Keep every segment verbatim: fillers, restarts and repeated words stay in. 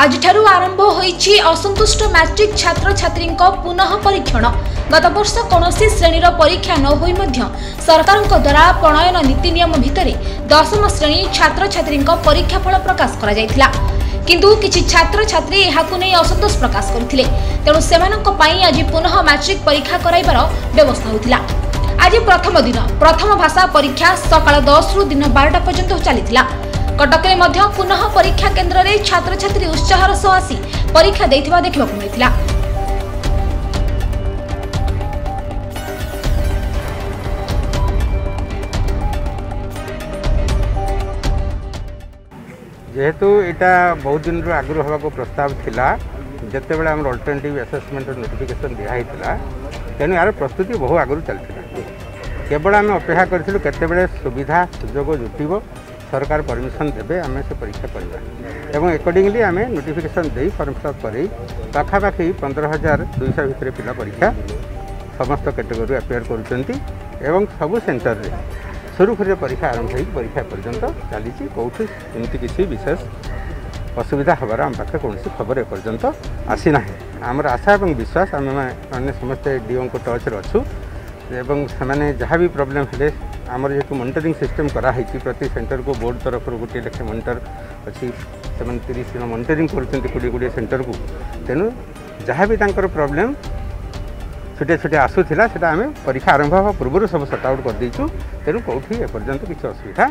आज आरंभ होईछि असंतुष्ट मैट्रिक छात्र छात्री पुनः परीक्षण। गत वर्ष कौन श्रेणीर परीक्षा न होई मध्य सरकार द्वारा प्रणयन नीति नियम भितर दशम श्रेणी छात्र छात्री परीक्षा फल प्रकाश करा जायथिला, किंतु किछि छात्र छात्री एहाकु नै असंतोष प्रकाश करथिले। तेणु सेमानक पई आज पुनः मैट्रिक परीक्षा कराइबार व्यवस्था होतिला। आज प्रथम दिन प्रथम भाषा परीक्षा सकाळ दस रु दिन बारटा पर्यंत चलीथिला। कटक में मध्य पुनः परीक्षा केन्द्र में छात्र छात्री उत्साहर सह आसी परीक्षा देथिबा देखिबाकु मिलिथिला। जेहेतु यहाँ बहुत दिन आगु होगा प्रस्ताव थिला, जिते बड़े आम अल्टरनेटिव असेसमेंट नोटिफिकेशन दिखाई, तेणु यार प्रस्तुति बहु आगु चलता। केवल आम अपेक्षा करूँ केते सुविधा सुजोग जुटब, सरकार परमिशन देवे आम से परीक्षा करवा और एकॉर्डिंगली आम नोटिफिकेशन दे फॉर्म फिलअप कर पाखापाखि पंद्रह हजार दुईश भितर पिला परीक्षा समस्त कैटेगोरी अपेयर कर सबू सेंटर रे सुरुखुरी परीक्षा आरंभ हो परीक्षा पर्यंत चली कौटी एमती किसी विशेष असुविधा हबार आम पाखे कौन खबर एपर्यंत आसी ना। आमर आशा और विश्वास आम मैंने समस्ते डीओ को टच अच्छु एवं से जहाँ भी प्रोब्लेम है आमर जेहतु मॉनिटरिंग सिस्टम कराई प्रति सेंटर को बोर्ड तरफ गोटे लेखे मॉनिटर अच्छी से तीस जन मॉनिटरिंग कर कोड़े कोड़े सेंटर को, तेणु जहाँ भी प्रोब्लेम छोटे छोटे आसूला से आम परीक्षा आरंभ हवा पूर्व सब सॉर्ट आउट कर देचु। तेणु कौटी एपर्यंत किसी असुविधा।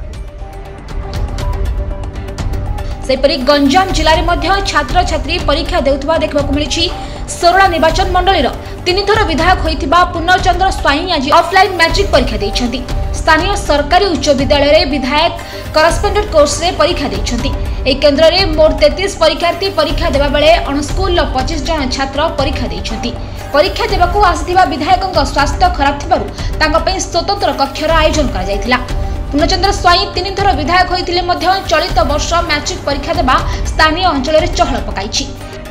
सेपरी गंजाम जिले में छात्र छात्री परीक्षा देउथबा देखबाकु मिलिछि। सोरला निर्वाचन मंडलीर तीन थर विधायक होइथिबा पूर्णचंद्र स्वाई आज ऑफलाइन मैट्रिक परीक्षा दैछंती। स्थानीय सरकारी उच्च विद्यालय रे विधायक करस्पेंडेंट कोर्स रे परीक्षा दैछंती। ए केंद्र रे मोट तैंतीस परीक्षार्थी परीक्षा देबा बेले अणस्कूल पच्चीस जन छात्र परीक्षा दैछंती। परीक्षा देबाकू आसिथिबा विधायकक स्वास्थ्य खराब थिबारु तांका पई स्वतंत्र कक्षर आयोजन करा जायथिला। पूर्णचंद्र स्वाई तीन थर विधायक होइथिले मध्य चलित वर्ष मैट्रिक परीक्षा देबा स्थानीय अंचल रे चहल पकाइछि।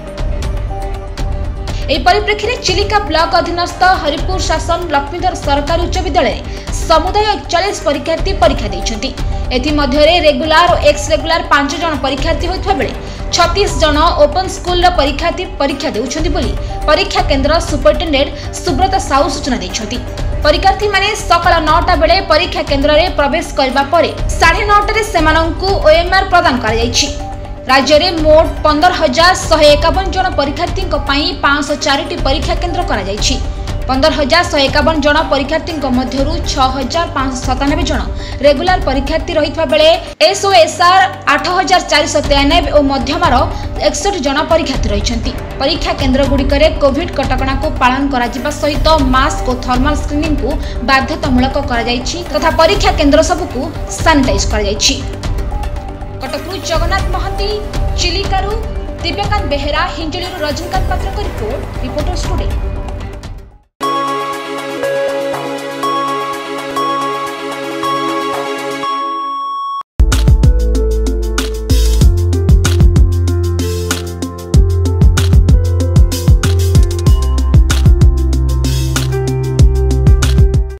एही परिप्रेक्षी में चिलिका ब्लॉक अधीनस्थ हरिपुर शासन लक्ष्मीधर सरकारी उच्च विद्यालय समुदाय एकचालीस परीक्षार्थी परीक्षा देइछंती। एथि मध्यरे रेगुलार और एक्स रेगुलार पांच जन परीक्षार्थी होइथबा बेले छत्तीस जन ओपन स्कूल रो परीक्षार्थी परीक्षा देउछंती बोली परीक्षा केंद्र सुपरिटेंडेंट सुब्रत साहू सूचना दैछंती। परीक्षार्थी माने सकाळ नौटा बेले परीक्षा केंद्र रे प्रवेश करबा परे साढ़े नौटा रे सेमानंकु ओएमआर प्रदान करा जायछि। राज्य में मोट पंदर हजार शहे एकावन जन परीक्षार्थी पांच सौ चार परीक्षा केन्द्र कर पंदर हजार शहे एकावन जन परीक्षार्थी मध्य छह हजार पांच सौ सतानबे जन रेगुलार परीक्षार्थी रही बेले एसओएसआर आठ हजार चार सौ तेयानबे और मध्यमार एकसठ जन परीक्षार्थी रही। परीक्षा केन्द्र गुड़िक कोविड कटकणा को पालन करा सहित मास्क और थर्माल स्क्रीनिंग को बाध्यतामूलक तथा परीक्षा केन्द्र सबको सानिटाइज कर। कटकरू जगन्नाथ महांती, चिलिकारु दिव्यकांत बेहेरा, हिंजलिरू रजनीकांत पात्र रिपोर्ट रिपोर्टर्स टुडे।